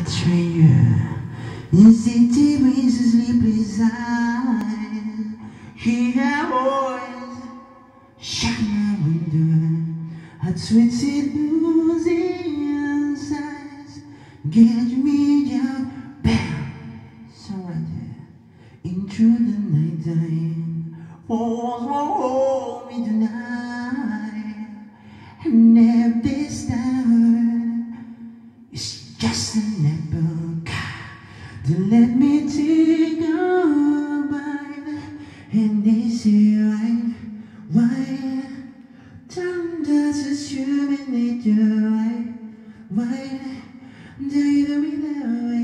stranger in city with a sleepless eyes. He had always shut my window. Had twisted blues inside. Get me out, bam, so right there into the night time. Hold me tonight, and if this time it's just an apple to let me take a bite. And they say why time does discriminate you? Why do you do me that way?